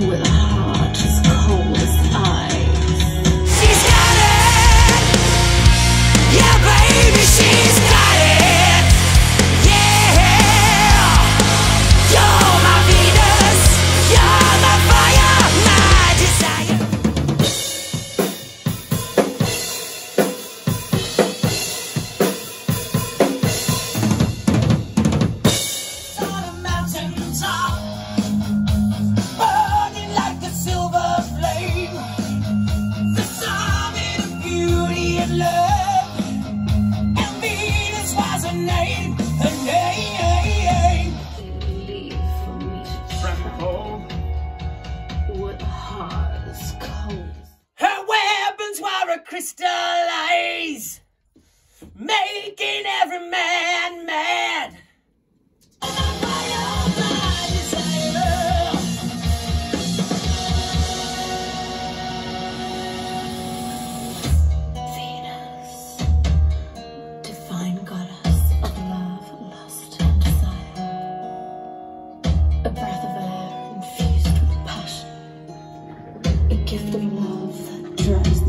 with a heart as cold as ice. She's got it! Yeah, baby, she's got it! Yeah! You're my Venus, you're my fire, my desire. On a mountain top, burning like a silver flame, the summit of beauty and love, and Venus was her name, her name. Leave for me to tremble with a heart as cold. Her weapons were a crystal eyes, making every man mad. Venus, divine goddess of love, lust, and desire. A breath of air infused with passion. A gift of love that drives